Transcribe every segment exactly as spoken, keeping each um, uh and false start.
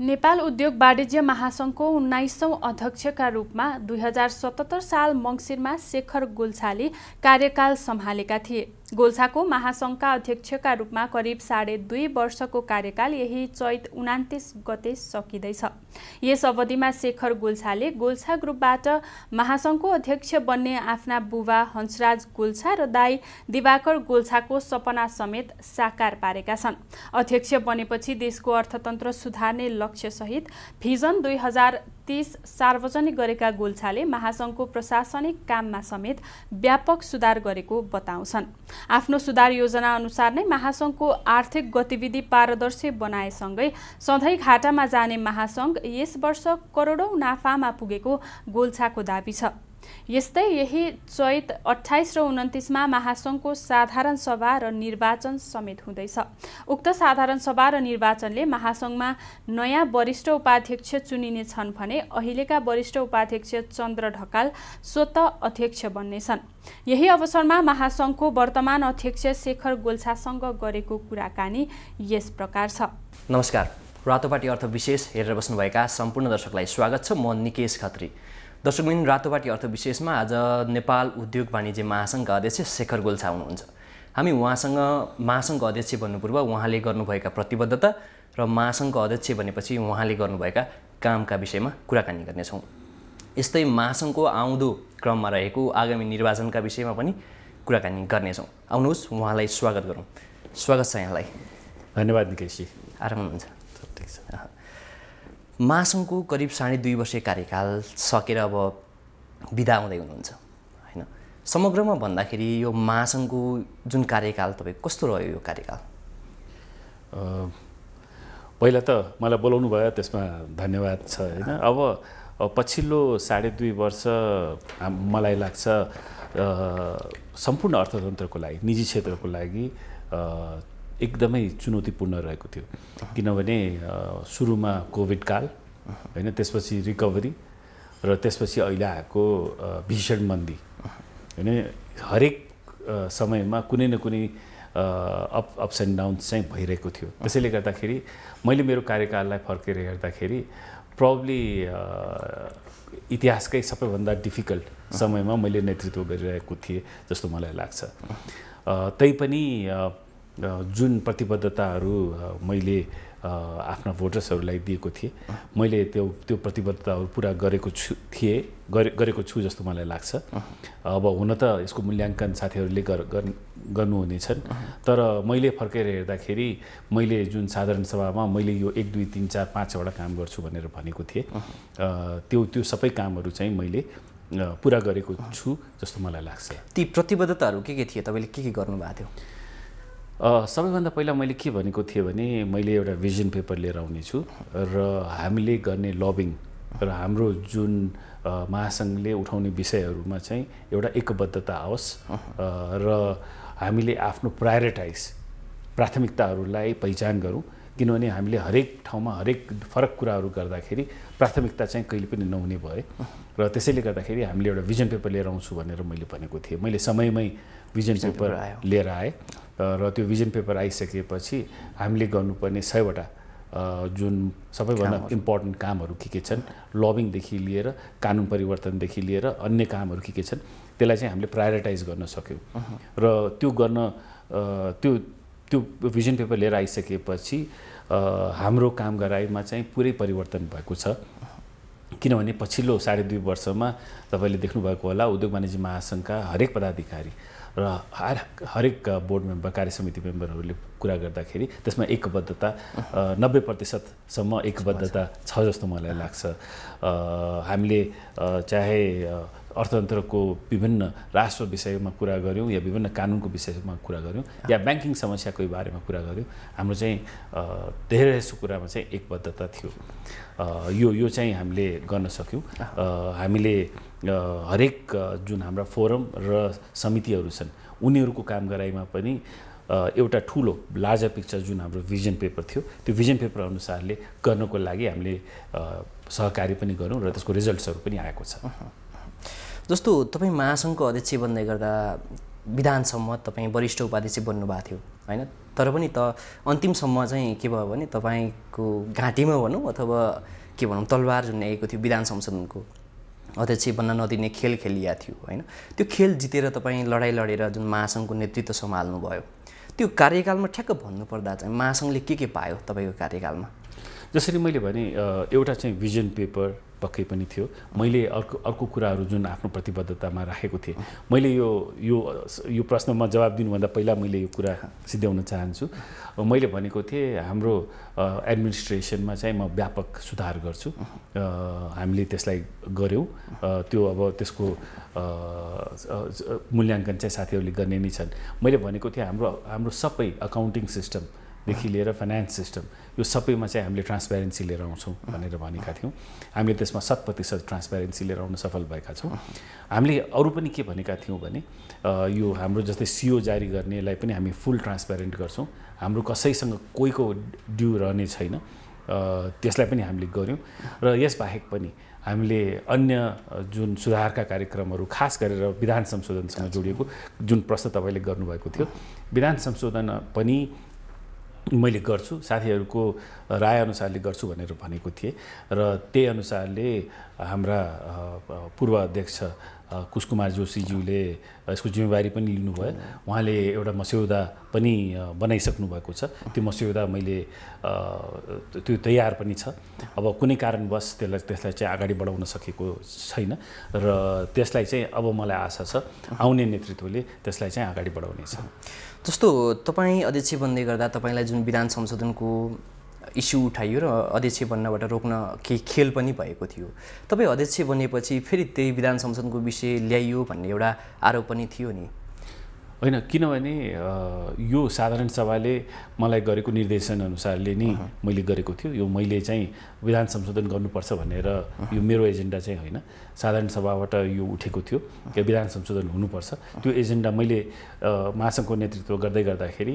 नेपाल उद्योग वाणिज्य महासंघको उन्नाइसौं अध्यक्षका रूपमा दुई हजार सतहत्तर साल मङ्सिरमा शेखर गोल्छाले कार्यकाल सम्हालेका थिए। गोल्छाको महासंघका अध्यक्षका रूपमा करिब साढे दुई वर्षको कार्यकाल यही चैत उनान्तीस गते सकिँदैछ। यस अवधिमा शेखर गोल्छाले गोल्छा ग्रुपबाट महासंघको अध्यक्ष बन्ने आफ्ना बुबा हंसराज गोल्छा र दाइ दिवाकर गोल्छाको सपना समेत साकार पारेका छन्। अध्यक्ष बनेपछि देशको अर्थतन्त्र सुधार्ने लक्ष्यसहित भिजन दुई हजार तीस सार्वजनिक गरेका गोल्छाले महासंघको प्रशासनिक काममा समेत व्यापक सुधार गरेको बताउँछन्। आफ्नो सुधार योजना अनुसार नै महासंघको आर्थिक गतिविधि पारदर्शी बनाएसँगै सधैँ घाटामा जाने महासंघ यस वर्ष करोडौं नाफामा पुगेको गोल्छाको दाबी छ। यस्तै यही चैत अट्ठाइस र उन्तिसमा महासंघको साधारण सभा र निर्वाचन समेत हुँदैछ। उक्त साधारण सभा र निर्वाचनले महासंघमा नयाँ वरिष्ठ उपाध्यक्ष चुनिने छन् भने अहिलेका वरिष्ठ उपाध्यक्ष चन्द्र ढकाल स्वतः अध्यक्ष बन्नेछन्। यही अवसरमा महासंघको वर्तमान अध्यक्ष शेखर गोल्छासँग गरेको कुराकानी यस प्रकार छ। नमस्कार, रातोपाटी अर्थ विशेष हेरेर बस्नुभएका सम्पूर्ण दर्शकलाई स्वागत छ। म निकेश खत्री। दर्शकबिन, रातोपाटी अर्थ विशेषमा आज नेपाल उद्योग वाणिज्य महासंघका अध्यक्ष शेखर गोल्छा हुनुहुन्छ। हामी उहाँसँग महासंघको अध्यक्ष बन्नु पूर्व उहाँले गर्नुभएका प्रतिबद्धता र महासंघको अध्यक्ष बनेपछि उहाँले गर्नुभएका कामका विषयमा कुराकानी गर्नेछौँ। यस्तै महासंघको आउँदो क्रममा रहेको आगामी निर्वाचनका विषयमा पनि कुराकानी गर्नेछौँ। आउनुहोस्, उहाँलाई स्वागत गरौँ। स्वागत छ यहाँलाई। धन्यवाद निकेशजी। आराम हुनुहुन्छ? ठिक छ। महासंघको करिब साढे दुई वर्ष कार्यकाल सकेर अब बिदा हुँदै हुनुहुन्छ होइन? समग्रमा भन्दाखेरि यो महासंघको जुन कार्यकाल तपाईँ कस्तो रह्यो? यो कार्यकाल पहिला त मलाई बोलाउनु भयो, त्यसमा धन्यवाद छ होइन। अब पछिल्लो साढे दुई वर्ष मलाई लाग्छ सम्पूर्ण अर्थतन्त्रको लागि, निजी क्षेत्रको लागि एकदमै चुनौतीपूर्ण रहेको थियो। किनभने सुरुमा कोभिड काल होइन, त्यसपछि रिकभरी र त्यसपछि अहिले आएको भीषण मन्दी होइन। हरेक समयमा कुनै न कुनै अप अप्स एन्ड डाउन्स चाहिँ भइरहेको थियो। त्यसैले गर्दाखेरि मैले मेरो कार्यकाललाई फर्केर हेर्दाखेरि प्रब्ली इतिहासकै सबैभन्दा डिफिकल्ट समयमा मैले नेतृत्व गरिरहेको थिएँ जस्तो मलाई लाग्छ। तैपनि जुन प्रतिबद्धताहरू मैले आफ्ना भोटर्सहरूलाई दिएको थिएँ, मैले त्यो त्यो प्रतिबद्धताहरू पुरा गरेको छु थिएँ गरेको छु जस्तो मलाई लाग्छ। अब हुन त यसको मूल्याङ्कन साथीहरूले गर्नुहुनेछन्, तर मैले फर्केर हेर्दाखेरि मैले जुन साधारण सभामा मैले यो एक दुई तिन चार पाँचवटा काम गर्छु भनेर भनेको थिएँ, त्यो त्यो सबै कामहरू चाहिँ मैले पुरा गरेको छु जस्तो मलाई लाग्छ। ती प्रतिबद्धताहरू के के थिए? तपाईँले के के गर्नुभएको थियो? सबैभन्दा पहिला मैले के भनेको थिएँ भने मैले एउटा भिजन पेपर लिएर आउनेछु र हामीले गर्ने लबिङ र हाम्रो जुन महासंघले उठाउने विषयहरूमा चाहिँ एउटा एकबद्धता आओस् र हामीले आफ्नो प्रायोरिटाइज प्राथमिकताहरूलाई पहिचान गरौँ। किनभने हामीले हरेक ठाउँमा हरेक फरक कुराहरू गर्दाखेरि प्राथमिकता चाहिँ कहिले पनि नहुने भए र त्यसैले गर्दाखेरि हामीले एउटा भिजन पेपर लिएर आउँछु भनेर मैले भनेको थिएँ। मैले समयमै भिजन पेपर लिएर आएँ र त्यो भिजन पेपर आइसकेपछि हामीले गर्नुपर्ने सयवटा जुन सबैभन्दा इम्पोर्टेन्ट कामहरू के के छन्, लबिङदेखि लिएर कानुन परिवर्तनदेखि लिएर अन्य कामहरू के के छन्, त्यसलाई चाहिँ हामीले प्रायोरिटाइज गर्न सक्यौँ। र त्यो गर्न त्यो त्यो भिजन पेपर लिएर आइसकेपछि हाम्रो काम गराइमा चाहिँ पुरै परिवर्तन भएको छ। किनभने पछिल्लो साढे दुई वर्षमा तपाईँले देख्नुभएको होला, उद्योग वाणिज्य महासंघका हरेक पदाधिकारी र हरेक बोर्ड मेम्बर, कार्य समिति मेम्बरहरूले कुरा गर्दाखेरि त्यसमा एकबद्धता नब्बे प्रतिशतसम्म एकबद्धता छ जस्तो मलाई लाग्छ। हामीले चाहे अर्थतन्त्रको विभिन्न राष्ट्र विषयमा कुरा गऱ्यौँ या विभिन्न कानुनको विषयमा कुरा गऱ्यौँ या ब्याङ्किङ समस्याको बारेमा कुरा गऱ्यौँ, हाम्रो चाहिँ धेरै जसो कुरामा चाहिँ एकबद्धता थियो। यो यो चाहिँ हामीले गर्न सक्यौँ। हामीले हरेक जुन हाम्रा फोरम र समितिहरू छन् उनीहरूको काम गराइमा पनि एउटा ठुलो लार्जर पिक्चर जुन हाम्रो भिजन पेपर थियो, त्यो भिजन पेपर अनुसारले गर्नको लागि हामीले सहकारी पनि गऱ्यौँ र त्यसको रिजल्ट्सहरू पनि आएको छ। जस्तो तपाईँ महासंघको अध्यक्ष बन्दै गर्दा विधानसम्म तपाईँ वरिष्ठ उपाध्यक्ष बन्नुभएको थियो होइन? तर पनि त अन्तिमसम्म चाहिँ के भयो भने तपाईँको घाँटीमा भनौँ अथवा के भनौँ तलवार जुन ल्याएको थियो विधान संशोधनको अध्यक्ष बन्न नदिने खेल खेलिया थियो होइन। त्यो खेल जितेर तपाईँ लडाइँ लडेर जुन महासङ्घको नेतृत्व सम्हाल्नुभयो, त्यो कार्यकालमा ठ्याक्क भन्नुपर्दा चाहिँ महासङ्घले के के पायो तपाईँको कार्यकालमा? जसरी मैले भने एउटा चाहिँ भिजन पेपर पक्कै पनि थियो। मैले अर्को अर्को कुराहरू जुन आफ्नो प्रतिबद्धतामा राखेको थिएँ, मैले यो यो यो प्रश्नमा जवाब दिनुभन्दा पहिला मैले यो कुरा सिद्ध्याउन चाहन्छु। मैले भनेको थिएँ हाम्रो एडमिनिस्ट्रेसनमा चाहिँ म व्यापक सुधार गर्छु। हामीले त्यसलाई गऱ्यौँ। त्यो अब त्यसको मूल्याङ्कन चाहिँ साथीहरूले गर्ने नै छन्। मैले भनेको थिएँ हाम्रो हाम्रो सबै अकाउन्टिङ सिस्टमदेखि लिएर फाइनेन्स सिस्टम यो सबैमा चाहिँ हामीले ट्रान्सप्यारेन्सी लिएर आउँछौँ भनेर भनेका थियौँ। हामीले त्यसमा शत प्रतिशत ट्रान्सप्यारेन्सी लिएर आउन सफल भएका छौँ। हामीले अरू पनि के भनेका थियौँ भने यो हाम्रो जस्तै सिओ जारी गर्नेलाई पनि हामी फुल ट्रान्सप्यारेन्ट गर्छौँ। हाम्रो कसैसँग कोहीको ड्यू रहने छैन, त्यसलाई पनि हामीले गऱ्यौँ। र यसबाहेक पनि हामीले अन्य जुन सुधारका कार्यक्रमहरू खास गरेर विधान संशोधनसँग जोडिएको जुन प्रश्न तपाईँले गर्नुभएको थियो, विधान संशोधन पनि मैले गर्छु, साथीहरूको राय अनुसारले गर्छु भनेर भनेको थिएँ। र त्यही अनुसारले हाम्रा पूर्व अध्यक्ष कुशकुमार जोशीज्यूले यसको जिम्मेवारी पनि लिनुभयो। उहाँले एउटा मस्यौदा पनि बनाइसक्नु भएको छ। त्यो मस्यौदा मैले त्यो तयार पनि छ। अब कुनै कारणवश त्यसलाई त्यसलाई चाहिँ अगाडि बढाउन सकेको छैन र त्यसलाई चाहिँ अब मलाई आशा छ आउने नेतृत्वले त्यसलाई चाहिँ अगाडि बढाउनेछ। जस्तो तपाईँ अध्यक्ष बन्दै गर्दा तपाईँलाई जुन विधान संशोधनको इस्यु उठाइयो र अध्यक्ष बन्नबाट रोक्न केही खेल पनि भएको थियो। तपाईँ अध्यक्ष बनेपछि फेरि त्यही विधान संशोधनको विषय ल्याइयो भन्ने एउटा आरोप पनि थियो नि? होइन, किनभने यो साधारण सभाले मलाई गरेको निर्देशन अनुसारले नै मैले गरेको थियो। यो मैले चाहिँ विधान संशोधन गर्नुपर्छ भनेर यो मेरो एजेन्डा चाहिँ होइन, साधारण सभाबाट यो उठेको थियो कि विधान संशोधन हुनुपर्छ। त्यो एजेन्डा मैले महासङ्घको नेतृत्व गर्दै गर्दाखेरि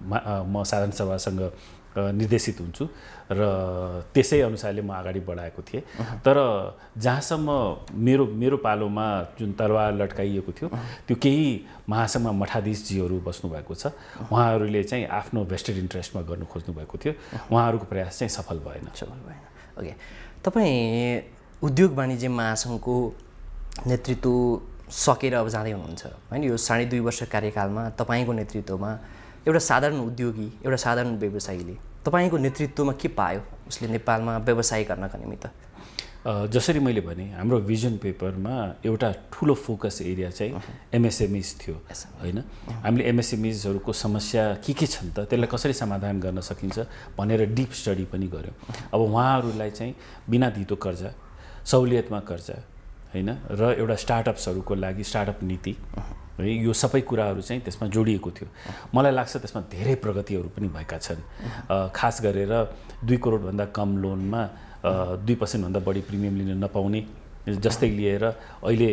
म साधारण सभासँग निर्देशित हुन्छु र त्यसै अनुसारले म अगाडि बढाएको थिएँ। तर जहाँसम्म मेरो मेरो पालोमा जुन तलवार लट्काइएको थियो त्यो केही महासङ्घमा मठाधीशजीहरू बस्नुभएको छ, उहाँहरूले चाहिँ आफ्नो भेस्टेड इन्ट्रेस्टमा गर्नु खोज्नु भएको थियो। उहाँहरूको प्रयास चाहिँ सफल भएन सफल भएन ओके। तपाईँ उद्योग वाणिज्य महासङ्घको नेतृत्व सकेर अब जाँदै हुनुहुन्छ होइन। यो साढे दुई वर्ष कार्यकालमा तपाईँको नेतृत्वमा एउटा साधारण उद्योगी, एउटा साधारण व्यवसायीले तपाईँको नेतृत्वमा के पायो उसले नेपालमा व्यवसाय गर्नका निमित्त? जसरी मैले भने हाम्रो भिजन पेपरमा एउटा ठुलो फोकस एरिया चाहिँ एमएसएमइज थियो होइन। हामीले एमएसएमइजहरूको समस्या के के छन् त, त्यसलाई कसरी समाधान गर्न सकिन्छ भनेर डिप स्टडी पनि गऱ्यौँ। अब उहाँहरूलाई चाहिँ बिना धितो कर्जा, सहुलियतमा कर्जा होइन र एउटा स्टार्टअप्सहरूको लागि स्टार्टअप नीति है, यो सबै कुराहरू चाहिँ त्यसमा जोडिएको थियो। मलाई लाग्छ त्यसमा धेरै प्रगतिहरू पनि भएका छन्। खास गरेर दुई करोडभन्दा कम लोनमा दुई पर्सेन्टभन्दा बढी प्रिमियम लिन नपाउने जस्तै लिएर अहिले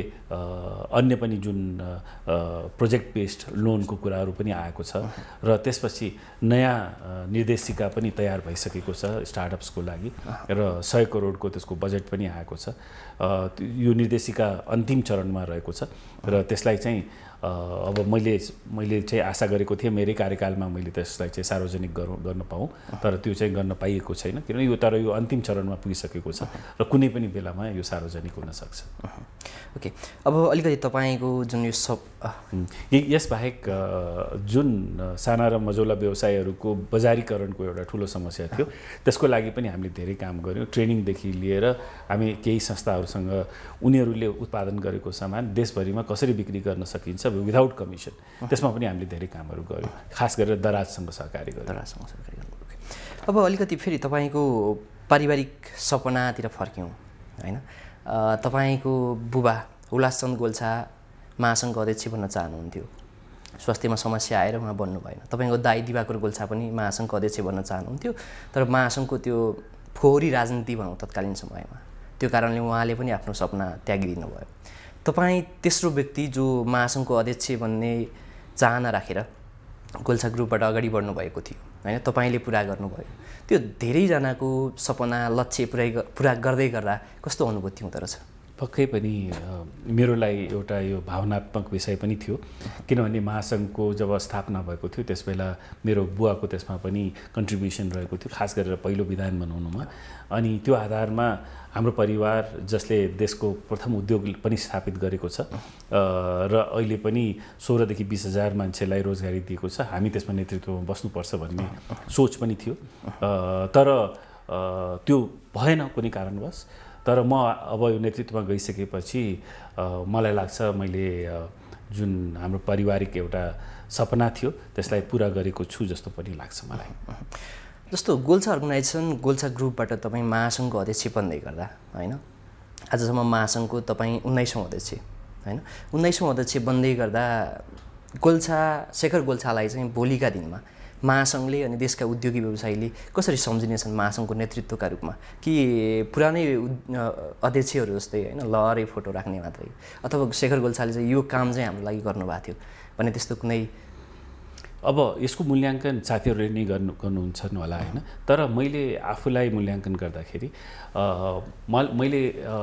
अन्य पनि जुन प्रोजेक्ट बेस्ड लोनको कुराहरू पनि आएको छ र त्यसपछि नयाँ निर्देशिका पनि तयार भइसकेको छ स्टार्टअप्सको लागि र सय करोडको त्यसको बजेट पनि आएको छ। यो निर्देशिका अन्तिम चरणमा रहेको छ र त्यसलाई चाहिँ अब मैले मैले चाहिँ आशा गरेको थिएँ मेरै कार्यकालमा मैले त्यसलाई चाहिँ सार्वजनिक गर्नु गर्न पाऊँ, तर त्यो चाहिँ गर्न पाइएको छैन किनभने यो तर यो अन्तिम चरणमा पुगिसकेको छ र कुनै पनि बेलामा यो सार्वजनिक हुन सक्छ। ओके, अब अलिकति तपाईँको जुन यो सब यसबाहेक जुन साना र मझौला व्यवसायहरूको बजारीकरणको एउटा ठुलो समस्या थियो त्यसको लागि पनि हामीले धेरै काम गऱ्यौँ। ट्रेनिङदेखि लिएर हामी केही संस्थाहरूसँग उनीहरूले उत्पादन गरेको सामान देशभरिमा कसरी बिक्री गर्न सकिन्छ विदाउट कमिसन, त्यसमा पनि हामीले धेरै कामहरू गऱ्यौँ, खास गरेर दराजसँग सहकारी गऱ्यौँ। दराजसँग सहकारी गऱ्यौँ। अब अलिकति फेरि तपाईँको पारिवारिक सपनातिर फर्क्यौँ होइन। तपाईँको बुबा हुलासचन्द गोल्छा महासङ्घको अध्यक्ष बन्न चाहनुहुन्थ्यो, स्वास्थ्यमा समस्या आएर उहाँ बन्नु भएन। तपाईँको दाइ दिवाकर गोल्छा पनि महासङ्घको अध्यक्ष बन्न चाहनुहुन्थ्यो, तर महासङ्घको त्यो फोहोरी राजनीति भनौँ तत्कालीन समयमा, त्यो कारणले उहाँले पनि आफ्नो सपना त्यागिदिनु भयो। तपाईँ तेस्रो व्यक्ति जो महासङ्घको अध्यक्ष बन्ने चाहना राखेर गोल्छा ग्रुपबाट अगाडि बढ्नु भएको थियो होइन, तपाईँले पुरा गर्नुभयो। त्यो धेरैजनाको सपना लक्ष्य पुरै पुरा गर्दै गर्दा कस्तो अनुभूति हुँदो रहेछ? पक्कै पनि मेरो लागि एउटा यो भावनात्मक विषय पनि थियो, किनभने महासङ्घको जब स्थापना भएको थियो त्यसबेला मेरो बुवाको त्यसमा पनि कन्ट्रिब्युसन रहेको थियो, खास गरेर पहिलो विधान बनाउनुमा। अनि त्यो आधारमा हाम्रो परिवार जसले देशको प्रथम उद्योग पनि स्थापित गरेको छ र अहिले पनि सोह्रदेखि बिस हजार मान्छेलाई रोजगारी दिएको छ, हामी त्यसमा नेतृत्वमा बस्नुपर्छ भन्ने सोच पनि थियो। तर त्यो भएन कुनै कारणवश। तर म अब यो नेतृत्वमा गइसकेपछि मलाई लाग्छ मैले जुन हाम्रो पारिवारिक एउटा सपना थियो त्यसलाई पुरा गरेको छु जस्तो पनि लाग्छ मलाई। जस्तो गोल्छा अर्गनाइजेसन, गोल्छा ग्रुपबाट तपाईँ महासङ्घको अध्यक्ष बन्दै गर्दा होइन, आजसम्म महासङ्घको तपाईँ उन्नाइसौँ अध्यक्ष होइन, उन्नाइसौँ अध्यक्ष बन्दै गर्दा गोल्छा शेखर गोल्छालाई चाहिँ भोलिका दिनमा महासङ्घले अनि देशका उद्योगी व्यवसायीले कसरी सम्झिनेछन् महासङ्घको नेतृत्वका रूपमा? कि पुरानै अध्यक्षहरू जस्तै होइन लहरै फोटो राख्ने मात्रै, अथवा शेखर गोल्छाले चाहिँ यो काम चाहिँ हाम्रो लागि गर्नुभएको थियो भन्ने त्यस्तो कुनै? अब यसको मूल्याङ्कन साथीहरूले नै गर्नु गर्नुहुन्छ होला होइन, तर मैले आफूलाई मूल्याङ्कन गर्दाखेरि म मैले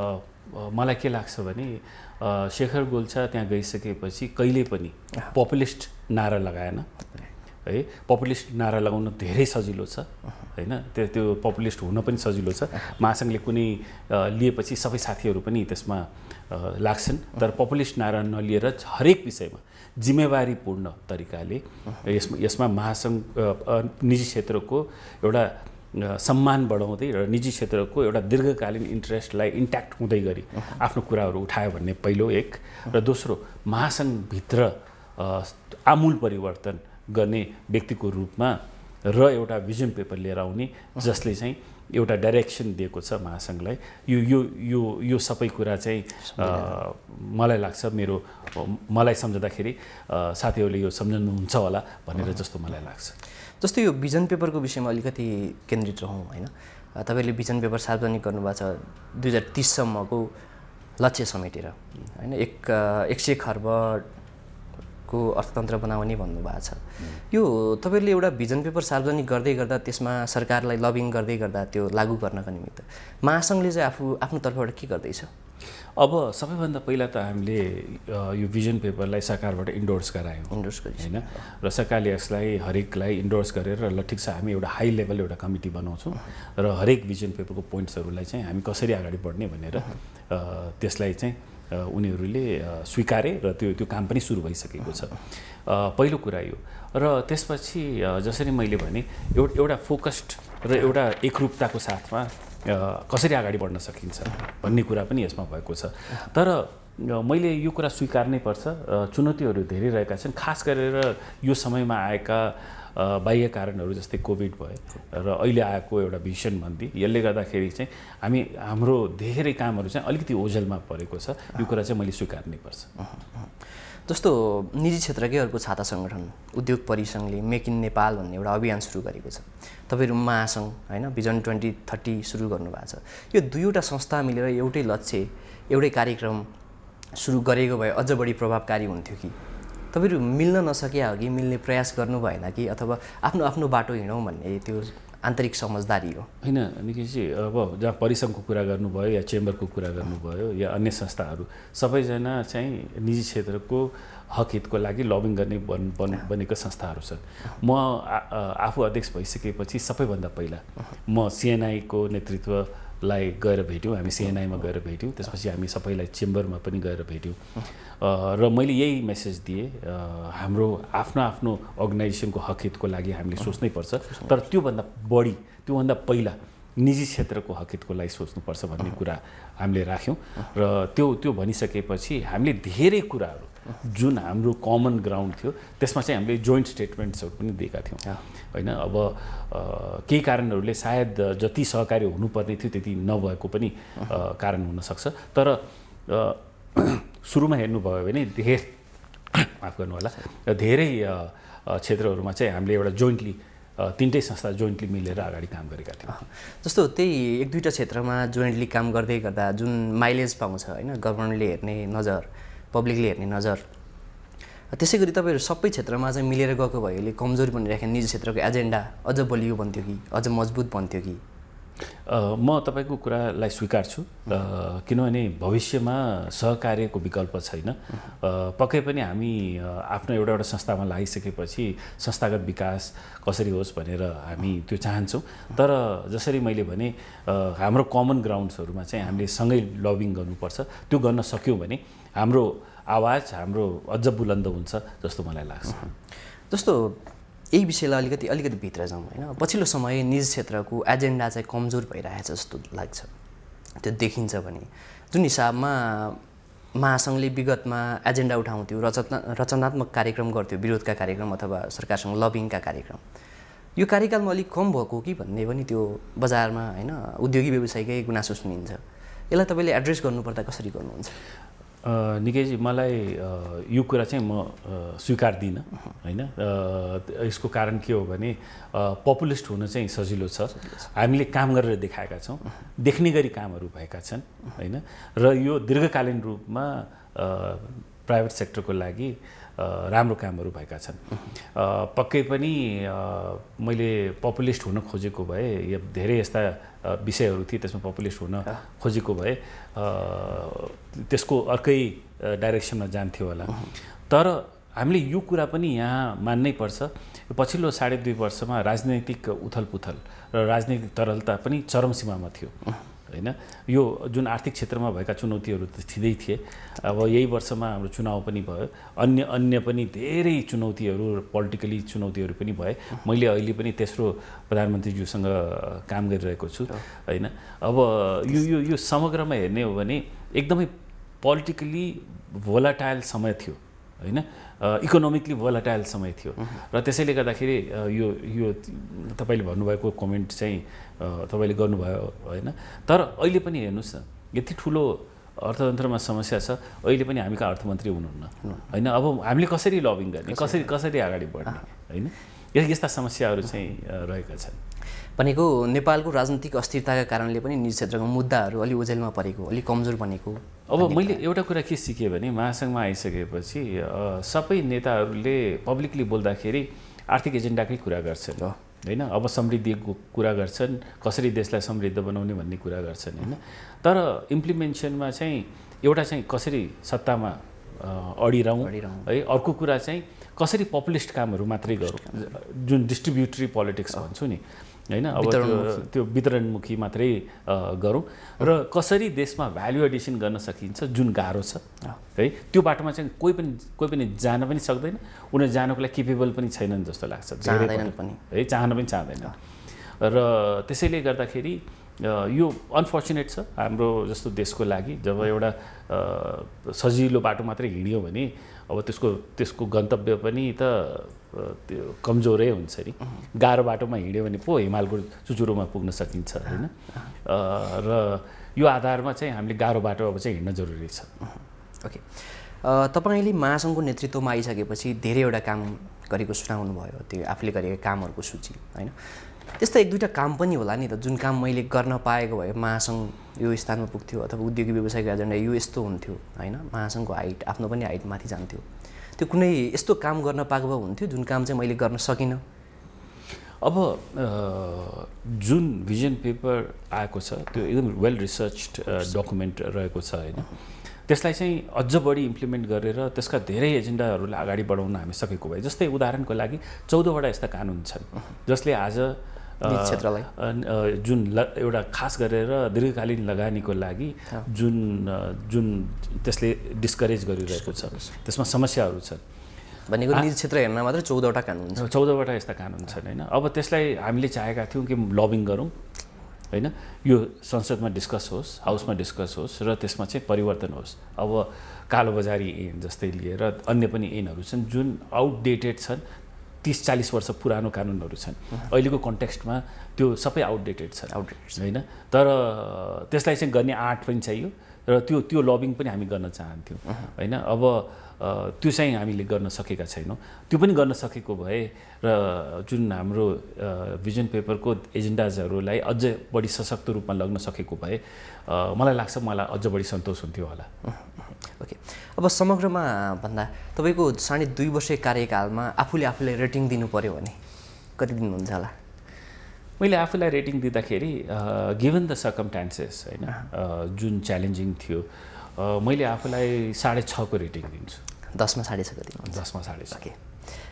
मलाई के लाग्छ भने शेखर गोल्छा त्यहाँ गइसकेपछि कहिले पनि पपुलिस्ट नारा लगाएन है। पपुलिस्ट नारा लगाउन धेरै सजिलो छ होइन, त्यो त्यो पपुलिस्ट हुन पनि सजिलो छ। महासङ्घले कुनै लिएपछि सबै साथीहरू पनि त्यसमा लाग्छन्, तर पपुलिस्ट नारा नलिएर हरेक विषयमा जिम्मेवारीपूर्ण तरिकाले यसमा यसमा महासङ्घ निजी क्षेत्रको एउटा सम्मान बढाउँदै र निजी क्षेत्रको एउटा दीर्घकालीन इन्ट्रेस्टलाई इन्ट्याक्ट हुँदै गरी आफ्नो कुराहरू उठायो भन्ने पहिलो एक, र दोस्रो महासङ्घभित्र आमूल परिवर्तन गर्ने व्यक्तिको रूपमा र एउटा भिजन पेपर लिएर आउने जसले चाहिँ एउटा डाइरेक्सन दिएको छ महासङ्घलाई। यो यो यो यो सबै कुरा चाहिँ मलाई लाग्छ मेरो मलाई सम्झँदाखेरि साथीहरूले यो सम्झनुहुन्छ होला भनेर जस्तो मलाई लाग्छ। जस्तो यो भिजन पेपरको विषयमा अलिकति केन्द्रित रहौँ होइन, तपाईँले भिजन पेपर सार्वजनिक गर्नुभएको छ दुई हजार तिससम्मको लक्ष्य समेटेर होइन, एक एक सय खर्ब को अर्थतन्त्र बनाउने भन्नुभएको छ। यो तपाईँले एउटा भिजन पेपर सार्वजनिक गर्दै गर्दा त्यसमा सरकारलाई लबिङ गर्दै गर्दा त्यो लागू गर्नका निमित्त महासङ्घले चाहिँ आफू आफ्नो तर्फबाट के गर्दैछ? अब सबैभन्दा पहिला त हामीले यो भिजन पेपरलाई सरकारबाट इन्डोर्स गरायौँ इन्डोर्स गरिन्छ होइन, र सरकारले यसलाई हरेकलाई इन्डोर्स गरेर ल ठिक छ हामी एउटा हाई लेभल एउटा कमिटी बनाउँछौँ र हरेक भिजन पेपरको पोइन्ट्सहरूलाई चाहिँ हामी कसरी अगाडि बढ्ने भनेर त्यसलाई चाहिँ उनीहरूले स्वीकारे र त्यो त्यो काम पनि सुरु भइसकेको छ। पहिलो कुरा यो, र त्यसपछि जसरी मैले भने एउटा एउटा फोकस्ड र एउटा एकरूपताको साथमा कसरी अगाडि बढ्न सकिन्छ भन्ने कुरा पनि यसमा भएको छ। तर मैले यो कुरा स्वीकार्नै पर्छ, चुनौतीहरू धेरै रहेका छन्, खास गरेर यो समयमा आएका बाह्य कारणहरू जस्तै कोभिड भयो र अहिले आएको एउटा भीषण मन्दी, यसले गर्दाखेरि चाहिँ हामी हाम्रो धेरै कामहरू चाहिँ अलिकति ओझेलमा परेको छ। यो कुरा चाहिँ मैले स्वीकार्नै पर्छ। जस्तो निजी क्षेत्रकैहरूको छाता सङ्गठन उद्योग परिसङ्घले मेक इन नेपाल भन्ने एउटा अभियान सुरु गरेको छ, तपाईँहरू महासङ्घ होइन भिजन ट्वेन्टी थर्टी सुरु गर्नुभएको छ। यो दुईवटा संस्था मिलेर एउटै लक्ष्य एउटै कार्यक्रम सुरु गरेको भए अझ बढी प्रभावकारी हुन्थ्यो कि तपाईँहरू मिल्न नसके हो कि मिल्ने प्रयास गर्नु भएन कि अथवा आफ्नो आफ्नो बाटो हिँडौँ भन्ने त्यो आन्तरिक समझदारी हो? होइन निकेशजी, अब जहाँ परिसङ्घको कुरा गर्नुभयो या चेम्बरको कुरा गर्नुभयो या अन्य संस्थाहरू सबैजना चाहिँ निजी क्षेत्रको हक हितको लागि लबिङ गर्ने बन बन बनेको संस्थाहरू छन्। म आफू अध्यक्ष भइसकेपछि सबैभन्दा पहिला म सिएनआईको नेतृत्वलाई गएर भेट्यौँ, हामी सिएनआईमा गएर भेट्यौँ, त्यसपछि हामी सबैलाई चेम्बरमा पनि गएर भेट्यौँ र मैले यही मेसेज दिएँ, हाम्रो आफ्नो आफ्नो अर्गनाइजेसनको हक हितको लागि हामीले सोच्नै पर्छ, तर त्योभन्दा बढी त्योभन्दा पहिला निजी क्षेत्रको हक हितको लागि सोच्नुपर्छ भन्ने कुरा हामीले राख्यौँ। र त्यो त्यो भनिसकेपछि हामीले धेरै कुराहरू जुन हाम्रो कमन ग्राउन्ड थियो त्यसमा चाहिँ हामीले जोइन्ट स्टेटमेन्ट्सहरू पनि दिएका थियौँ होइन। अब केही कारणहरूले सायद जति सहकारी हुनुपर्ने थियो त्यति नभएको पनि कारण हुनसक्छ, तर सुरुमा हेर्नुभयो भने धेरै माफ गर्नु होला धेरै क्षेत्रहरूमा चाहिँ हामीले एउटा जोइन्टली तीनटै संस्था जोइन्टली मिलेर अगाडि काम गरेका थियौँ। जस्तो त्यही एक दुईवटा क्षेत्रमा जोइन्टली काम गर्दै गर्दा जुन माइलेज पाउँछ होइन, गभर्मेन्टले हेर्ने नजर, पब्लिकले हेर्ने नजर, त्यसै गरी तपाईँहरू सबै क्षेत्रमा चाहिँ मिलेर गएको भएले कमजोरी बनिरहेको निजी क्षेत्रको एजेन्डा अझ बलियो बन्थ्यो कि अझ मजबुत बन्थ्यो कि? म तपाईँको कुरालाई स्वीकार्छु किनभने भविष्यमा सहकार्यको विकल्प छैन। पक्कै पनि हामी आफ्नो एउटा एउटा संस्थामा लागिसकेपछि संस्थागत विकास कसरी होस् भनेर हामी त्यो चाहन्छौँ। तर जसरी मैले भने हाम्रो कमन ग्राउन्ड्सहरूमा चाहिँ हामीले सँगै लबिङ गर्नुपर्छ। त्यो गर्न सक्यौँ भने हाम्रो आवाज हाम्रो अझ बुलन्द हुन्छ जस्तो मलाई लाग्छ। जस्तो यही विषयलाई अलिकति अलिकति भित्र जाउँ होइन। पछिल्लो समय निजी क्षेत्रको एजेन्डा चाहिँ कमजोर भइरहेछ जस्तो लाग्छ। त्यो देखिन्छ भने जुन हिसाबमा महासङ्घले विगतमा एजेन्डा उठाउँथ्यो, रचना रचनात्मक कार्यक्रम गर्थ्यो, विरोधका कार्यक्रम अथवा सरकारसँग लबिङका कार्यक्रम, यो कार्यकालमा अलिक कम भएको कि भन्ने पनि त्यो बजारमा होइन उद्योगी व्यवसायीकै गुनासो सुनिन्छ। यसलाई तपाईँले एड्रेस गर्नुपर्दा कसरी गर्नुहुन्छ? निकेशजी, मलाई यो कुरा चाहिँ म स्वीकार्दिनँ होइन। यसको कारण के हो भने पपुलिस्ट हुन चाहिँ सजिलो छ। हामीले काम गरेर देखाएका छौँ, देख्ने गरी कामहरू भएका छन् होइन। र यो दीर्घकालीन रूपमा प्राइभेट सेक्टरको लागि राम्रो कामहरू भएका छन्। पक्कै पनि मैले पपुलिस्ट हुन खोजेको भए या धेरै यस्ता विषयहरू थिए त्यसमा पपुलिस्ट हुन खोजेको भए त्यसको अर्कै डाइरेक्सनमा जान्थ्यो होला। तर हामीले यो कुरा पनि यहाँ मान्नै पर्छ, पछिल्लो साढे दुई वर्षमा राजनैतिक उथलपुथल र राजनैतिक तरलता पनि चरम सीमामा थियो होइन। यो जुन आर्थिक क्षेत्रमा भएका चुनौतीहरू त थिँदै थिए। अब यही वर्षमा हाम्रो चुनाव पनि भयो, अन्य अन्य पनि धेरै चुनौतीहरू पोलिटिकली चुनौतीहरू पनि भए। मैले अहिले पनि तेस्रो प्रधानमन्त्रीज्यूसँग काम गरिरहेको छु होइन। अब यो यो यो समग्रमा हेर्ने हो भने एकदमै पोलिटिकली भोलाटाइल समय थियो होइन, इकोनोमिकली भोलाटाइल समय थियो। र त्यसैले गर्दाखेरि यो यो तपाईँले भन्नुभएको कमेन्ट चाहिँ तपाईँले गर्नुभयो होइन। तर अहिले पनि हेर्नुहोस् न, यति ठुलो अर्थतन्त्रमा समस्या छ, अहिले पनि हामी कहाँ अर्थमन्त्री हुनुहुन्न होइन। अब हामीले कसरी लबिङ गर्ने, कसरी कसरी अगाडि बढ्ने होइन, यस्ता समस्याहरू चाहिँ रहेका छन्। भनेको नेपालको राजनीतिक अस्थिरताका कारणले पनि निजी क्षेत्रको मुद्दाहरू अलि ओझेलमा परेको, अलि कमजोर बनेको। अब मैले एउटा कुरा के सिकेँ भने महासङ्घमा आइसकेपछि सबै नेताहरूले पब्लिकली बोल्दाखेरि आर्थिक एजेन्डाकै कुरा गर्छन् होइन। अब समृद्धिको कुरा गर्छन्, कसरी देशलाई समृद्ध बनाउने भन्ने कुरा गर्छन् होइन। तर इम्प्लिमेन्सनमा चाहिँ एउटा चाहिँ कसरी सत्तामा अडिरहँ है, अर्को कुरा चाहिँ कसरी पपुलिस्ट कामहरू मात्रै गरौँ, जुन डिस्ट्रिब्युटरी पोलिटिक्स भन्छु नि होइन। अब त्यो वितरणमुखी मात्रै गरौँ र कसरी देशमा भ्यालु एडिसन गर्न सकिन्छ जुन गाह्रो छ है, त्यो बाटोमा चाहिँ कोही पनि कोही पनि जान पनि सक्दैन, उनीहरू जानको लागि केपेबल पनि छैनन् जस्तो लाग्छ, चाहँदैन पनि है, चाहन पनि चाहँदैन। र त्यसैले गर्दाखेरि यो अनफर्चुनेट छ हाम्रो जस्तो देशको लागि। जब एउटा सजिलो बाटो मात्रै हिँड्यो भने अब त्यसको त्यसको गन्तव्य पनि त त्यो कमजोरै हुन्छ नि। गाह्रो बाटोमा हिँड्यो भने पो हिमालको चुचुरोमा पुग्न सकिन्छ होइन। र यो आधारमा चाहिँ हामीले गाह्रो बाटो अब चाहिँ हिँड्न जरुरी छ। ओके, तपाईँले महासङ्घको नेतृत्वमा आइसकेपछि धेरैवटा काम गरेको सुनाउनु भयो, त्यो आफूले गरेका कामहरूको सूची होइन। त्यस्तो एक दुईवटा काम पनि होला नि त जुन काम मैले गर्न पाएको भए महासङ्घ यो स्थानमा पुग्थ्यो अथवा उद्योगी व्यवसायको एजेन्डा यो यस्तो हुन्थ्यो होइन, महासङ्घको हाइट आफ्नो पनि हाइट माथि जान्थ्यो। त्यो कुनै यस्तो काम गर्न पाएको भए हुन्थ्यो जुन काम चाहिँ मैले गर्न सकिनँ? अब जुन भिजन पेपर आएको छ त्यो एकदम वेल रिसर्च्ड डकुमेन्ट रहेको छ होइन। त्यसलाई चाहिँ अझ बढी इम्प्लिमेन्ट गरेर त्यसका धेरै एजेन्डाहरूलाई अगाडि बढाउन हामी सकेको भए। जस्तै उदाहरणको लागि चौधवटा यस्ता कानुन छन् जसले आज क्षेत्रलाई जुन एउटा खास गरेर दीर्घकालीन लगानीको लागि जुन जुन त्यसले डिस्करेज गरिरहेको छ, त्यसमा समस्याहरू छन्। भनेको निजी क्षेत्र हेर्न मात्र चौधवटा कानुन छ, चौधवटा यस्ता कानुन छन् होइन। अब त्यसलाई हामीले चाहेका थियौँ कि लबिङ गरौँ होइन, यो संसदमा डिस्कस होस्, हाउसमा डिस्कस होस् र त्यसमा चाहिँ परिवर्तन होस्। अब कालोबजारी ऐन जस्तै लिएर अन्य पनि ऐनहरू छन् जुन आउटडेटेड छन्, तीस चालीस वर्ष पुरानो कानुनहरू छन्। अहिलेको कन्टेक्स्टमा त्यो सबै आउटडेटेड छन् आउटडेटेड होइन। तर त्यसलाई चाहिँ गर्ने आँट पनि चाहियो र त्यो त्यो लबिङ पनि हामी गर्न चाहन्थ्यौँ होइन। अब त्यो चाहिँ हामीले गर्न सकेका छैनौँ। त्यो पनि गर्न सकेको भए र जुन हाम्रो भिजन पेपरको एजेन्डाजहरूलाई अझ बढी सशक्त रूपमा लग्न सकेको भए मलाई लाग्छ मलाई अझ बढी सन्तोष हुन्थ्यो होला। ओके, अब समग्रमा भन्दा तपाईँको साढे दुई वर्ष कार्यकालमा आफूले आफूलाई रेटिङ दिनु पर्यो भने कति दिनुहुन्छ होला? अब मैले एउटा कुरा के सिकेँ भने महासङ्घमा आइसकेपछि सबै नेताहरूले अगाडि बढाउन हामी सकेको भए। जस्तै उदाहरणको लागि चौधवटा कानुन छन् जसले आज दीर्घकालीन लगानीको लागि जुन जुन त्यसले डिस्करेज गरिरहेको छ, त्यसमा समस्याहरू छन्। मैले आफूलाई रेटिङ दिँदाखेरि गिभन द सर्कमस्टान्सेस होइन जुन च्यालेन्जिङ थियो मैले आफूलाई साढे छको रेटिङ दिन्छु। दसमा साढे छ कति? दसमा साढे छ। ओके,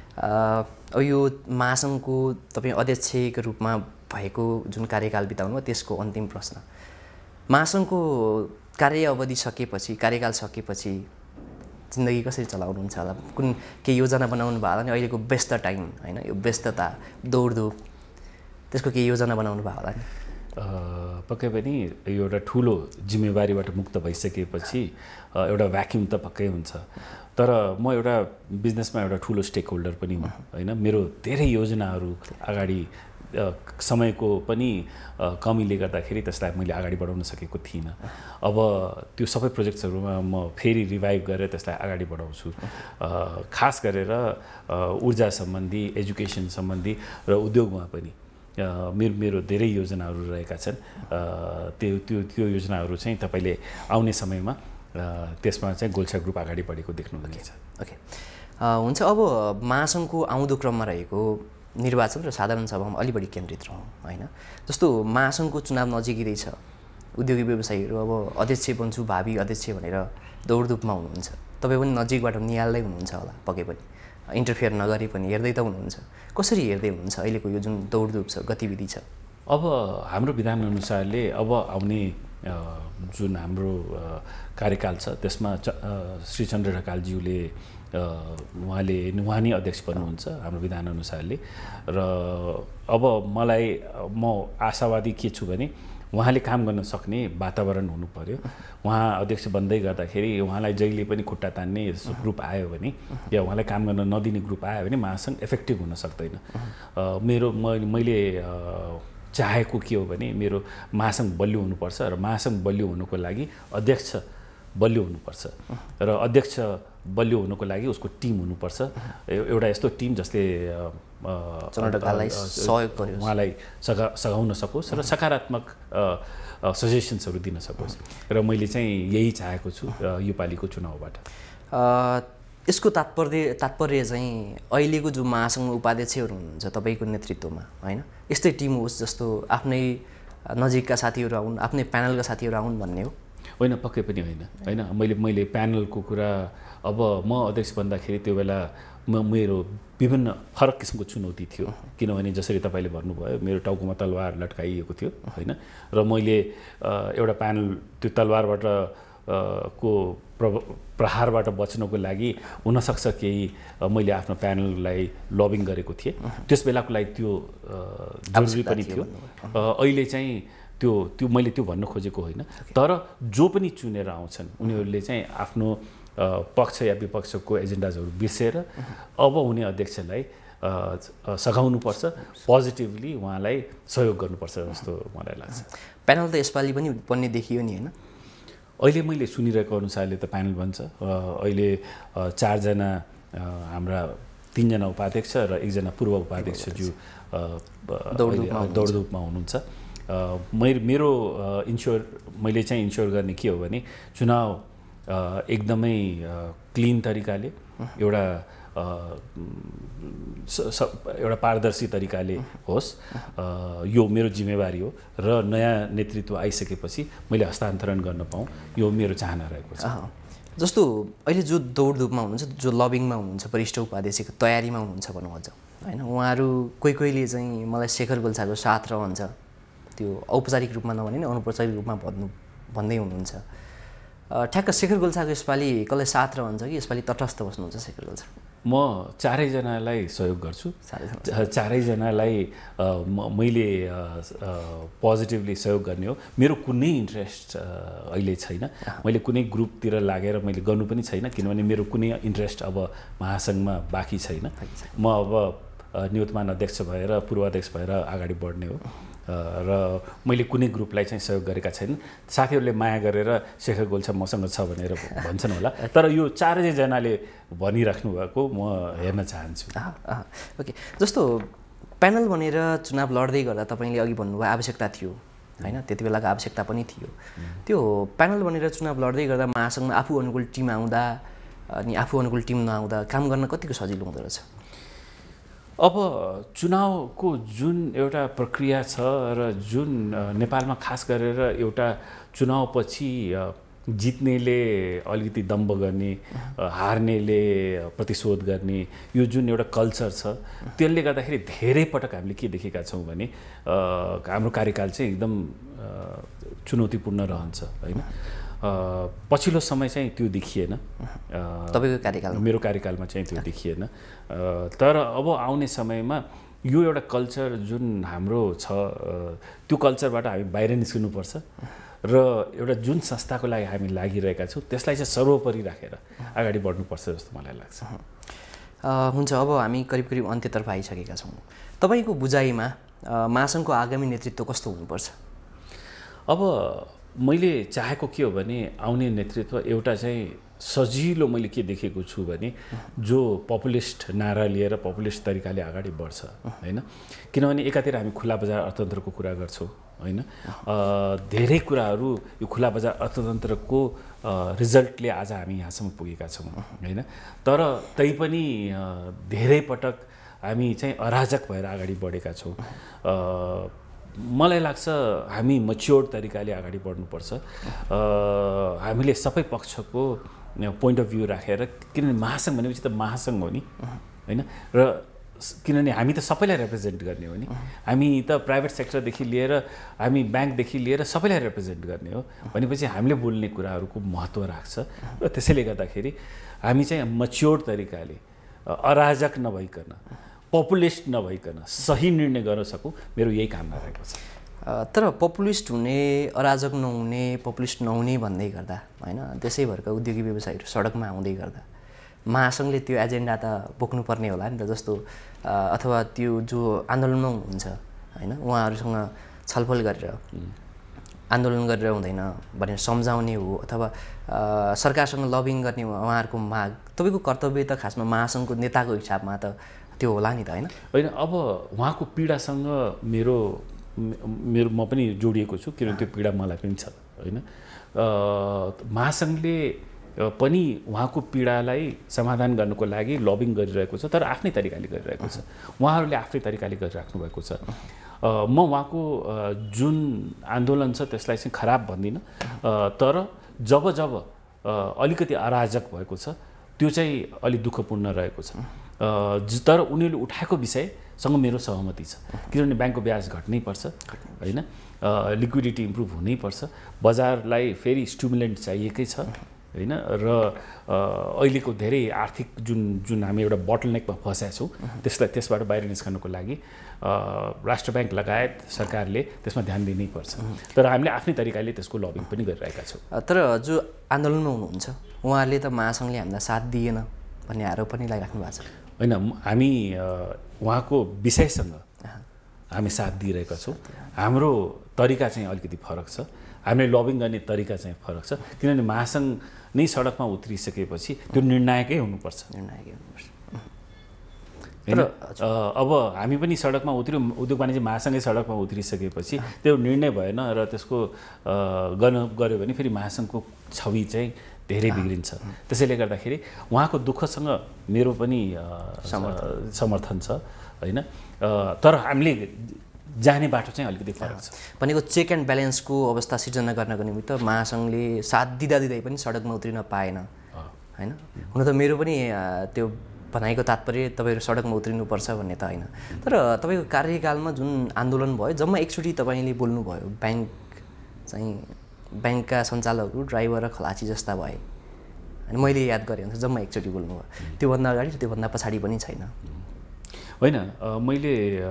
अब यो महासङ्घको तपाईँ अध्यक्षको रूपमा भएको जुन कार्यकाल बिताउनु भयो त्यसको अन्तिम प्रश्न, महासङ्घको कार्य अवधि सकेपछि कार्यकाल सकेपछि जिन्दगी कसरी चलाउनुहुन्छ होला? कुन केही योजना बनाउनु भयो होला नि? अहिलेको व्यस्त टाइम होइन, यो व्यस्तता दौडधुप त्यसको केही योजना बनाउनु भयो होला नि? पक्कै पनि यो एउटा ठुलो जिम्मेवारीबाट मुक्त भइसकेपछि एउटा भ्याक्युम त पक्कै हुन्छ। तर म एउटा बिजनेसमा एउटा ठुलो स्टेक होल्डर पनि हुँ होइन। मेरो धेरै योजनाहरू अगाडि समयको पनि कमीले गर्दाखेरि त्यसलाई मैले अगाडि बढाउन सकेको थिइनँ। अब त्यो सबै प्रोजेक्ट्सहरूमा म फेरि रिभाइभ गरेर त्यसलाई अगाडि बढाउँछु। खास गरेर ऊर्जा सम्बन्धी, एजुकेसन सम्बन्धी र उद्योगमा पनि मेरो मेरो धेरै योजनाहरू रहेका छन्। त्यो त्यो त्यो योजनाहरू चाहिँ तपाईँले आउने समयमा त्यसमा चाहिँ गोल्छा ग्रुप अगाडि बढेको देख्नुहुनेछ। ओके, हुन्छ। अब महासङ्घको आउँदो क्रममा रहेको निर्वाचन र साधारण सभामा अलि बढी केन्द्रित रहौँ होइन। जस्तो महासङ्घको चुनाव नजिकै छ, उद्योगी व्यवसायीहरू अब अध्यक्ष बन्छु, भावी अध्यक्ष भनेर दौडधुपमा हुनुहुन्छ। तपाईँ पनि नजिकबाट निहाल्दै हुनुहुन्छ होला, पक्कै पनि इन्टरफेयर नगरे पनि हेर्दै त हुनुहुन्छ। कसरी हेर्दै हुनुहुन्छ अहिलेको यो जुन दौडधुप छ, गतिविधि छ? अब हाम्रो विधानअनुसारले अब आउने जुन हाम्रो कार्यकाल छ त्यसमा श्री चन्द्र ढकालज्यूले उहाँले उहाँ नै अध्यक्ष बन्नुहुन्छ हाम्रो विधानअनुसारले। र अब मलाई म आशावादी के छु भने उहाँले काम गर्न सक्ने वातावरण हुनु पर्यो। उहाँ अध्यक्ष बन्दै गर्दाखेरि उहाँलाई जहिले पनि खुट्टा तान्ने ग्रुप आयो भने या उहाँलाई काम गर्न नदिने ग्रुप आयो भने महासङ्घ इफेक्टिभ हुन सक्दैन। मेरो मैले चाहेको के हो भने मेरो महासङ्घ बलियो हुनुपर्छ र महासङ्घ बलियो हुनुको लागि अध्यक्ष बलियो हुनुपर्छ र अध्यक्ष बलियो हुनुको लागि उसको टिम हुनुपर्छ। एउटा यस्तो टिम जसले सहयोग गर्योस्, उहाँलाई सघा सघाउन सकोस् र सकारात्मक सजेसन्सहरू दिन सकोस्। र मैले चाहिँ यही चाहेको छु योपालिको चुनावबाट। यसको तात्पर्य तात्पर्य चाहिँ अहिलेको जो महासङ्घ उपाध्यक्षहरू हुनुहुन्छ तपाईँको नेतृत्वमा होइन, यस्तै टिम होस् जस्तो आफ्नै नजिकका साथीहरू आउन्, आफ्नै प्यानलका साथीहरू आउन् भन्ने हो? होइन, पक्कै पनि होइन होइन। मैले मैले प्यानलको कुरा अब म अध्यक्ष बन्दाखेरि त्यो बेला म मेरो विभिन्न फरक किसिमको चुनौती थियो। किनभने जसरी तपाईँले भन्नुभयो मेरो टाउकोमा तलवार लट्काइएको थियो होइन। र मैले एउटा प्यानल त्यो तलवारबाट को प्रहारबाट बच्नको लागि हुनसक्छ केही मैले आफ्नो प्यानललाई लबिङ गरेको थिएँ। त्यस बेलाको लागि त्यो जरुरी पनि थियो। अहिले चाहिँ त्यो त्यो मैले त्यो भन्न खोजेको होइन। तर जो पनि चुनेर आउँछन् उनीहरूले चाहिँ आफ्नो पक्ष या विपक्षको एजेन्डाजहरू बिर्सेर अब हुने अध्यक्षलाई सघाउनुपर्छ, पोजिटिभली उहाँलाई सहयोग गर्नुपर्छ जस्तो मलाई लाग्छ। प्यानल त यसपालि पनि बन्ने देखियो नि होइन? अहिले मैले सुनिरहेको अनुसारले त प्यानल बन्छ। अहिले चारजना हाम्रा तिनजना उपाध्यक्ष र एकजना पूर्व उपाध्यक्षज्यू दौडधुपमा हुनुहुन्छ। मेरो मेरो इन्स्योर मैले चाहिँ इन्स्योर गर्ने के हो भने चुनाव एकदमै क्लिन तरिकाले एउटा एउटा पारदर्शी तरिकाले होस्, यो मेरो जिम्मेवारी हो। र नयाँ नेतृत्व आइसकेपछि मैले हस्तान्तरण गर्न पाऊँ, यो मेरो चाहना रहेको छ। जस्तो अहिले जो दौडधुपमा हुनुहुन्छ, जो लबिङमा हुनुहुन्छ, वरिष्ठ उपाध्यक्षको तयारीमा हुनुहुन्छ भनौँ अझ होइन, उहाँहरू कोही कोहीले चाहिँ मलाई शेखर गोल्छाको साथ रहन्छ, त्यो औपचारिक रूपमा नभने नि अनौपचारिक रूपमा भन्नु भन्दै हुनुहुन्छ। ठ्याक्क शेखर गोल्छाको यसपालि कसलाई साथ रहन्छ कि यसपालि तटस्थ बस्नुहुन्छ शेखर गोल्छा? म चारैजनालाई सहयोग गर्छु। चारैजनालाई मैले पोजिटिभली सहयोग गर्ने हो। मेरो कुनै इन्ट्रेस्ट अहिले छैन। मैले कुनै ग्रुपतिर लागेर मैले गर्नु पनि छैन, किनभने मेरो कुनै इन्ट्रेस्ट अब महासङ्घमा बाँकी छैन। म अब निवर्तमान अध्यक्ष भएर पूर्वाध्यक्ष भएर अगाडि बढ्ने हो र मैले कुनै ग्रुपलाई चाहिँ सहयोग गरेका छैनन्। साथीहरूले माया गरेर शेखर गोल्छा मसँग छ भनेर भन्छन् होला, तर यो चारैजनाले भनिराख्नु भएको म हेर्न चाहन्छु। ओके, जस्तो प्यानल बनेर चुनाव लड्दै गर्दा तपाईँले अघि भन्नुभयो आवश्यकता थियो होइन, त्यति बेलाको आवश्यकता पनि थियो। त्यो प्यानल बनेर चुनाव लड्दै गर्दा महासङ्घमा आफू अनुकूल टिम आउँदा अनि आफू अनुकूल टिम नआउँदा काम गर्न कतिको सजिलो हुँदो रहेछ? अब चुनावको जुन एउटा प्रक्रिया छ र जुन नेपालमा खास गरेर एउटा चुनावपछि जित्नेले अलिकति दम्ब गर्ने, हार्नेले प्रतिशोध गर्ने, यो जुन एउटा कल्चर छ त्यसले गर्दाखेरि धेरै पटक हामीले के देखेका छौँ भने हाम्रो कार्यकाल चाहिँ एकदम चुनौतीपूर्ण रहन्छ हैन। पछिल्लो समय चाहिँ त्यो देखिएन, तपाईको कार्यकालमा मेरो कार्यकालमा चाहिँ त्यो देखिएन। तर अब आउने समयमा यो एउटा कल्चर जुन हाम्रो छ त्यो कल्चरबाट हामी बाहिर निस्किनुपर्छ र एउटा जुन संस्थाको लागि हामी लागिरहेका छौँ त्यसलाई चाहिँ सर्वोपरि राखेर अगाडि बढ्नुपर्छ जस्तो मलाई लाग्छ। हुन्छ, अब हामी करिब करिब अन्त्यतर्फ आइसकेका छौँ। तपाईँको बुझाइमा महासङ्घको आगामी नेतृत्व कस्तो हुनुपर्छ? अब मैले चाहेको के हो भने आउने नेतृत्व एउटा चाहिँ सजिलो, मैले के देखेको छु भने जो पपुलिस्ट नारा लिएर पपुलिस्ट तरिकाले अगाडि बढ्छ हैन। किनभने एकातिर हामी खुला बजार अर्थतन्त्रको कुरा गर्छौँ हैन, धेरै कुराहरू यो खुला बजार अर्थतन्त्रको रिजल्टले आज हामी यहाँसम्म पुगेका छौँ हैन। तर तैपनि धेरै पटक हामी चाहिँ अराजक भएर अगाडि बढेका छौँ। मलाई लाग्छ हामी मच्योर्ड तरिकाले अगाडि बढ्नुपर्छ। हामीले सबै पक्षको पोइन्ट अफ भ्यू राखेर, किनभने महासङ्घ भनेपछि त महासङ्घ हो नि हैन, र किनभने हामी त सबैलाई रिप्रेजेन्ट गर्ने हो नि। हामी त प्राइभेट सेक्टरदेखि लिएर हामी ब्याङ्कदेखि लिएर सबैलाई रिप्रेजेन्ट गर्ने हो भनेपछि हामीले बोल्ने कुराहरूको महत्त्व राख्छ र त्यसैले गर्दाखेरि हामी चाहिँ मच्योर्ड तरिकाले अराजक नभइकन, पपुलिस्ट नभइकन सही निर्णय गर्न सकौँ, मेरो यही कामना रहेको छ। तर पपुलिस्ट हुने, अराजक नहुने, पपुलिस्ट नहुने भन्दै गर्दा हैन, त्यसैभरका उद्योगी व्यवसायीहरू सडकमा आउँदै गर्दा महासङ्घले त्यो एजेन्डा त बोक्नुपर्ने होला नि त। जस्तो अथवा त्यो जो आन्दोलनमा हुनुहुन्छ हैन, उहाँहरूसँग छलफल गरेर आन्दोलन गरेर हुँदैन भनेर सम्झाउने हो अथवा सरकारसँग लबिङ गर्ने उहाँहरूको माग, तपाईँको कर्तव्य त खासमा महासङ्घको नेताको हिसाबमा त त्यो होला नि त हैन? होइन, अब उहाँको पीडासँग मेरो मेरो म पनि जोडिएको छु, किनभने त्यो पीडा मलाई पनि छ हैन। महासङ्घले पनि उहाँको पीडालाई समाधान गर्नको लागि लबिङ गरिरहेको छ, तर आफ्नै तरिकाले गरिरहेको छ। उहाँहरूले आफ्नै तरिकाले गरिराख्नु भएको छ। म उहाँको जुन आन्दोलन छ त्यसलाई चाहिँ खराब भन्दिनँ, तर जब जब अलिकति अराजक भएको छ त्यो चाहिँ अलिक दुःखपूर्ण रहेको छ। तर उनीहरूले उठाएको विषयसँग मेरो सहमति छ, किनभने ब्याङ्कको ब्याज घट्नै पर्छ हैन, लिक्विडिटी इम्प्रुभ हुनै पर्छ, बजारलाई फेरि स्टिमुलेन्ट चाहिएकै छ हैन। र अहिलेको धेरै आर्थिक जुन जुन हामी एउटा बोटलनेकमा फँसेका छौँ त्यसलाई त्यसबाट बाहिर निस्कनको लागि राष्ट्र ब्याङ्क लगायत सरकारले त्यसमा ध्यान दिनै पर्छ। तर हामीले आफ्नै तरिकाले त्यसको लबिङ पनि गरिरहेका छौँ। तर जो आन्दोलनमा हुनुहुन्छ उहाँहरूले त महासङ्घले हामीलाई साथ दिएन भन्ने आरोप पनि लगाइराख्नु भएको छ होइन। हामी उहाँको विषयसँग हामी साथ दिइरहेका छौँ। हाम्रो तरिका चाहिँ अलिकति फरक छ, हामीले लबिङ गर्ने तरिका चाहिँ फरक छ, किनभने महासङ्घ नै सडकमा उत्रिसकेपछि त्यो निर्णायकै हुनुपर्छ निर्णायकै हुनुपर्छ हैन। अब हामी पनि सडकमा उत्र्यौँ, उद्योग वाणिज्य महासङ्घै सडकमा उत्रिसकेपछि त्यो निर्णय भएन र त्यसको गर्न गऱ्यो भने फेरि महासङ्घको छवि चाहिँ धेरै बिग्रिन्छ। त्यसैले गर्दाखेरि उहाँको दुःखसँग मेरो पनि समर्थन छ हैन। तर हामीले जाने बाटो चाहिँ अलिकति फरक छ। भनेको चेक एन्ड ब्यालेन्सको अवस्था सिर्जना गर्नको निमित्त महासङ्घले साथ दिँदा दिँदै पनि सडकमा उत्रिन पाएन हैन। हुन त मेरो पनि त्यो भनाइको तात्पर्य तपाईँहरू सडकमा उत्रिनुपर्छ भन्ने त होइन, तर तपाईँको कार्यकालमा जुन आन्दोलन भयो जम्मा एकचोटि तपाईँले बोल्नुभयो, ब्याङ्क चाहिँ ब्याङ्कका सञ्चालकहरू ड्राइभर र खलासी जस्ता भए अनि मैले याद गरेँ भने जम्मा एकचोटि बोल्नुभयो। त्योभन्दा अगाडि र त्योभन्दा पछाडि पनि छैन होइन। मैले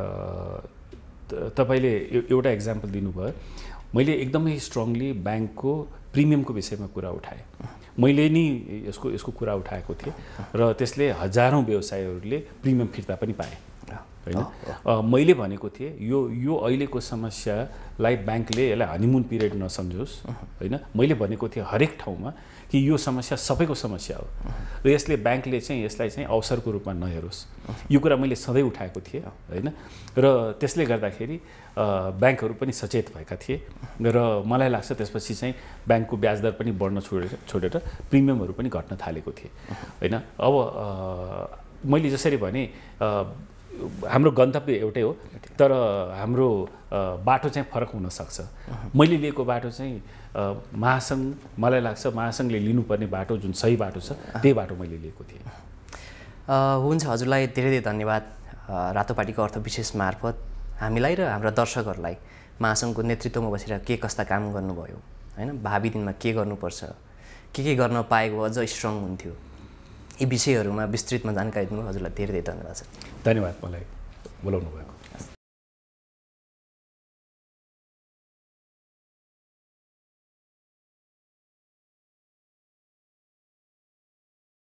तपाईँले एउटा इक्जाम्पल दिनुभयो, मैले एकदमै स्ट्रङली ब्याङ्कको प्रिमियमको विषयमा कुरा उठाएँ। मैले नि यसको यसको कुरा उठाएको थिएँ र त्यसले हजारौँ व्यवसायीहरूले प्रिमियम फिर्ता पनि पाए हैन। मैले भनेको थिएँ यो यो अहिलेको समस्यालाई ब्याङ्कले यसलाई हनीमुन पिरियड नसम्झोस् हैन। मैले भनेको थिएँ हरेक ठाउँमा कि यो समस्या सबैको समस्या हो र यसले ब्याङ्कले चाहिँ यसलाई चाहिँ अवसरको रूपमा नहेरोस्, यो कुरा मैले सधैँ उठाएको थिएँ हैन। र त्यसले गर्दाखेरि ब्याङ्कहरू पनि सचेत भएका थिए र मलाई लाग्छ त्यसपछि चाहिँ ब्याङ्कको ब्याज दर पनि बढ्न छोडेर छोडेर प्रिमियमहरू पनि घट्न थालेको थिए हैन। अब मैले जसरी भने हाम्रो गन्तव्य एउटै हो, तर हाम्रो बाटो चाहिँ फरक हुनसक्छ। मैले लिएको बाटो चाहिँ महासङ्घ, मलाई लाग्छ महासङ्घले लिनुपर्ने बाटो जुन सही बाटो छ त्यही बाटो मैले लिएको थिएँ। हुन्छ, हजुरलाई धेरै धेरै धन्यवाद। रातोपाटीको अर्थ विशेष मार्फत हामीलाई र हाम्रा दर्शकहरूलाई महासङ्घको नेतृत्वमा बसेर के कस्ता काम गर्नुभयो, होइन, भावी दिनमा के गर्नुपर्छ, के के गर्न पाएको अझ स्ट्रङ हुन्थ्यो, यी विषयहरूमा विस्तृतमा जानकारी दिनुभयो। हजुरलाई धेरै धेरै धन्यवाद छ। धन्यवाद मलाई बोलाउनु भएको।